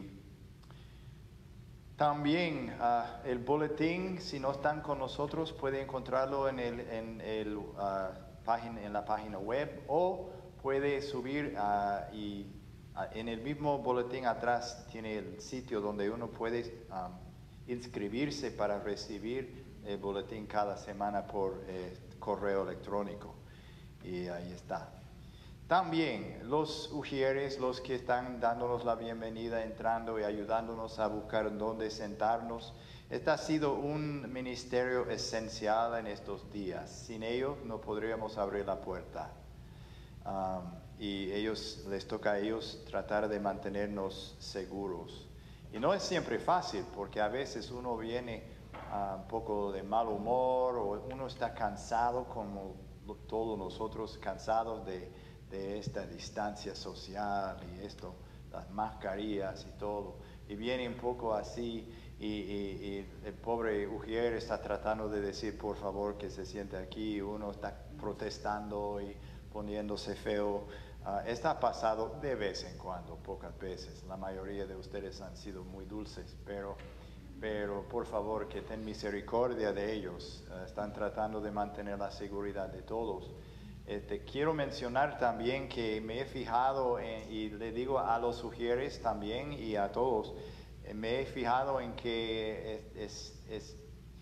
también uh, el boletín, si no están con nosotros, pueden encontrarlo en, el, en, el, uh, página, en la página web, o puede subir uh, y uh, en el mismo boletín atrás tiene el sitio donde uno puede um, inscribirse para recibir el boletín cada semana por eh, correo electrónico. Y ahí está. También los ujieres, los que están dándonos la bienvenida, entrando y ayudándonos a buscar dónde sentarnos. Este ha sido un ministerio esencial en estos días. Sin ellos no podríamos abrir la puerta. Um, y ellos, les toca a ellos tratar de mantenernos seguros. Y no es siempre fácil, porque a veces uno viene uh, un poco de mal humor, o uno está cansado, como todos nosotros, cansados de, de esta distancia social y esto, las mascarillas y todo. Y viene un poco así, y, y, y el pobre Ujier está tratando de decir, por favor, que se siente aquí, y uno está protestando y poniéndose feo. Uh, está pasado de vez en cuando, pocas veces. La mayoría de ustedes han sido muy dulces, pero, pero por favor, que ten misericordia de ellos. Uh, están tratando de mantener la seguridad de todos. Este, quiero mencionar también que me he fijado, en, y le digo a los sugieres también y a todos, eh, me he fijado en que es, es, es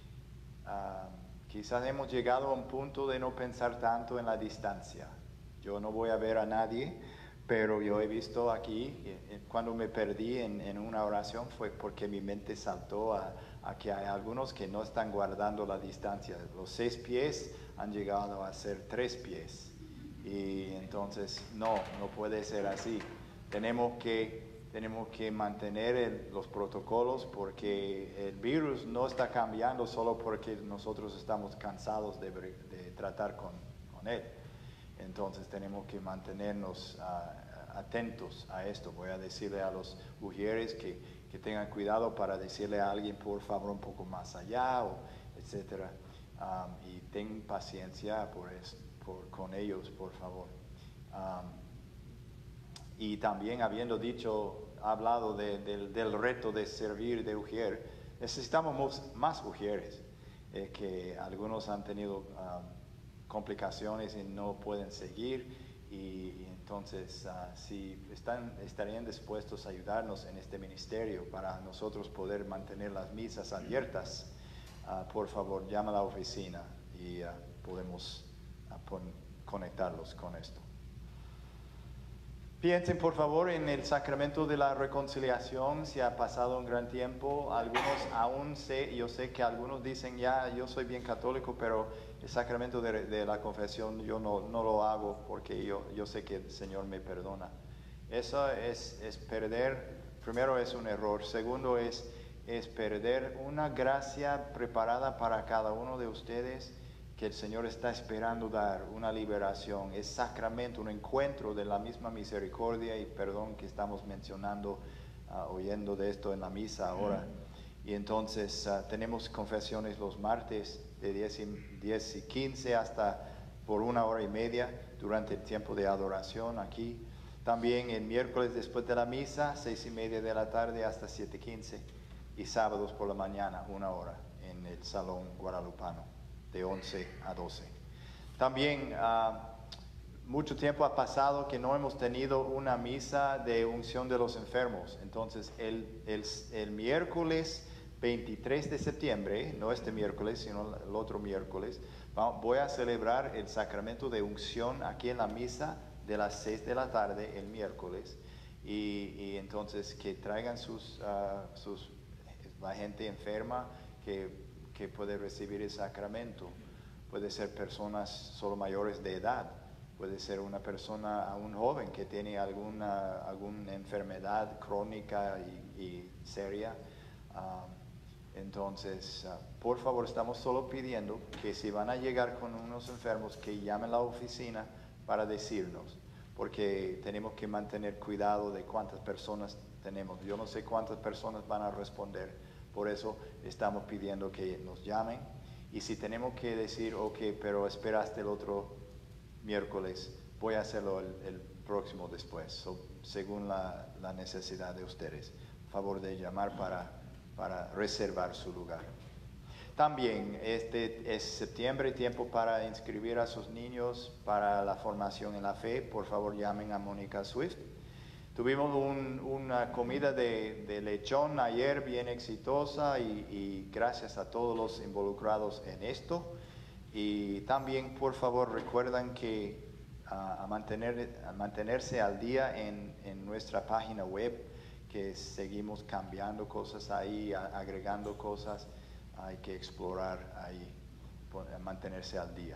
uh, quizás hemos llegado a un punto de no pensar tanto en la distancia. Yo no voy a ver a nadie, pero yo he visto aquí, cuando me perdí en, en una oración, fue porque mi mente saltó a, a que hay algunos que no están guardando la distancia. Los seis pies han llegado a ser tres pies. Y entonces, no, no puede ser así. Tenemos que, tenemos que mantener el, los protocolos, porque el virus no está cambiando solo porque nosotros estamos cansados de, de tratar con, con él. Entonces tenemos que mantenernos uh, atentos a esto. Voy a decirle a los ujieres que, que tengan cuidado para decirle a alguien, por favor, un poco más allá, o etcétera. Um, y ten paciencia por eso, por, con ellos, por favor. Um, y también habiendo dicho, hablado de- del, del reto de servir de ujier, necesitamos mos- más ujieres, eh, que algunos han tenido ah, complicaciones y no pueden seguir. Y, y entonces, ah, si están, estarían dispuestos a ayudarnos en este ministerio para nosotros poder mantener las misas abiertas, ah, por favor, llama a la oficina y ah, podemos ah, pon- conectarlos con esto. Piensen por favor en el sacramento de la reconciliación, si ha pasado un gran tiempo. Algunos aún sé, yo sé que algunos dicen ya, yo soy bien católico, pero el sacramento de, de la confesión yo no, no lo hago porque yo, yo sé que el Señor me perdona. Eso es, es perder, primero es un error, segundo es, es perder una gracia preparada para cada uno de ustedes, que el Señor está esperando dar, una liberación, es sacramento, un encuentro de la misma misericordia y perdón que estamos mencionando, uh, oyendo de esto en la misa ahora. Y entonces uh, tenemos confesiones los martes de diez y, diez y quince hasta por una hora y media durante el tiempo de adoración aquí. También el miércoles después de la misa, seis y media de la tarde hasta siete y quince. Y sábados por la mañana, una hora en el Salón Guadalupano, de once a doce. También uh, mucho tiempo ha pasado que no hemos tenido una misa de unción de los enfermos. Entonces el, el, el miércoles veintitrés de septiembre, no este miércoles, sino el otro miércoles, voy a celebrar el sacramento de unción aquí en la misa de las seis de la tarde el miércoles. Y, y entonces que traigan sus, uh, sus, la gente enferma que que puede recibir el sacramento. Puede ser personas solo mayores de edad, puede ser una persona, un joven que tiene alguna, alguna enfermedad crónica y, y seria. Uh, entonces, uh, por favor, estamos solo pidiendo que si van a llegar con unos enfermos, que llamen a la oficina para decirnos, porque tenemos que mantener cuidado de cuántas personas tenemos. Yo no sé cuántas personas van a responder. Por eso estamos pidiendo que nos llamen. Y si tenemos que decir, ok, pero esperaste el otro miércoles, voy a hacerlo el, el próximo después, so, según la, la necesidad de ustedes. Favor de llamar para, para reservar su lugar. También este es septiembre, tiempo para inscribir a sus niños para la formación en la fe. Por favor, llamen a Mónica Swift. Tuvimos un, una comida de, de lechón ayer bien exitosa y, y gracias a todos los involucrados en esto. Y también, por favor, recuerdan que uh, a, mantener, a mantenerse al día en, en nuestra página web, que seguimos cambiando cosas ahí, a, agregando cosas, hay que explorar ahí, por, mantenerse al día.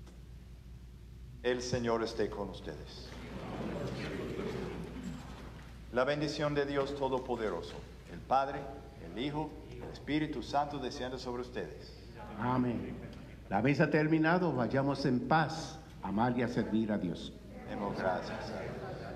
El Señor esté con ustedes. La bendición de Dios Todopoderoso, el Padre, el Hijo, el Espíritu Santo, descienda sobre ustedes. Amén. La misa ha terminado, vayamos en paz, amar y a servir a Dios. Demos gracias.